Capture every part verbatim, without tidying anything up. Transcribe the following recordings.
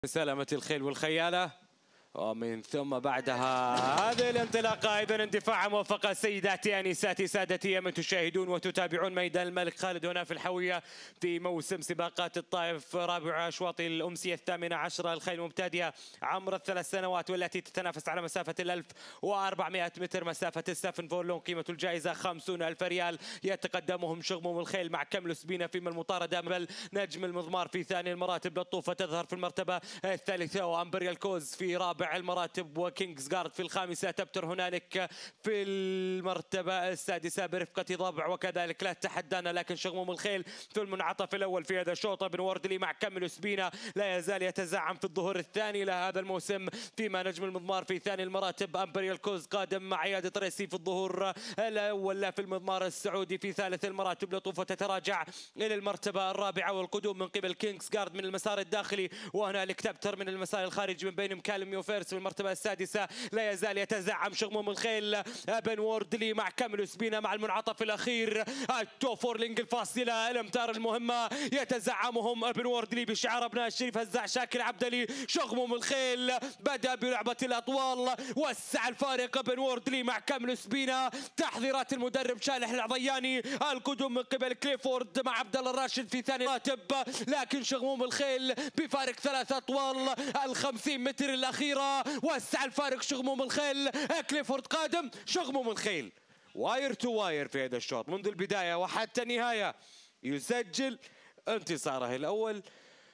سلامة الخيل والخيالة، ومن ثم بعدها هذه الانطلاقة أيضا اندفاع موفقة. سيداتي أنساتي سادتي من تشاهدون وتتابعون ميدان الملك خالد هنا في الحوية في موسم سباقات الطائف، رابع أشواط الأمسية الثامنة عشرة. الخيل مبتدئة عمر الثلاث سنوات والتي تتنافس على مسافة الألف وأربعمائة متر، مسافة السفن فورلون. قيمة الجائزة خمسون ألف ريال. يتقدمهم شغموم الخيل مع كمل سبينة في المطاردة، بل نجم المضمار في ثاني المراتب. لطوفة تظهر في المرتبة الثالثة، وأمبريال كوز في رابع المراتب، وكينجز جارد في الخامسة. تبتر هنالك في المرتبة السادسة برفقة ضبع، وكذلك لا تحدانا لكن شغموم الخيل في المنعطف الأول في هذا الشوط. ابن وردلي مع كمل سبينة لا يزال يتزعم في الظهور الثاني لهذا الموسم، فيما نجم المضمار في ثاني المراتب. أمبريال كوز قادم مع عيادة ريسي في الظهور الأول لا في المضمار السعودي في ثالث المراتب. لطوفة تتراجع إلى المرتبة الرابعة، والقدوم من قبل كينجز جارد من المسار الداخلي، وهنالك تبتر من المسار الخارجي من بين مكالم يوفيرس في المرتبة السادسة. لا يزال يتزعم شغموم الخيل. ابن وردلي مع كمل سبينة مع المنعطف الأخير. التو فورلينج الفاصلة، الأمتار المهمة يتزعمهم ابن وردلي بشعار أبناء الشريف هزاع شاكر عبدلي. شغموم الخيل بدأ بلعبة الأطوال، وسع الفارق ابن وردلي مع كمل سبينة. تحذيرات المدرب شالح العضياني. القدوم من قبل كليفورد مع عبد الله الراشد في ثاني راتب، لكن شغموم الخيل بفارق ثلاث أطوال الخمسين متر الأخيرة. وسع الفارق شغموم الخيل. كليفورد قادم، شغموم الخيل واير تو واير في هذا الشوط منذ البداية وحتى النهاية، يسجل انتصاره الأول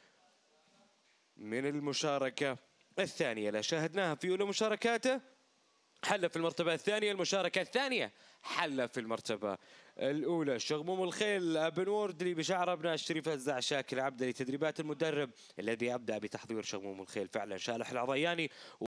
من المشاركة الثانية. لا شاهدناها في أولى مشاركاته، حل في المرتبة الثانية. المشاركة الثانية حل في المرتبة الأولى. شغموم الخيل ابن وردلي بشعر أبناء الشريف هزاع شاكر عبدلي. تدريبات المدرب الذي أبدأ بتحضير شغموم الخيل فعلا شالح العضياني.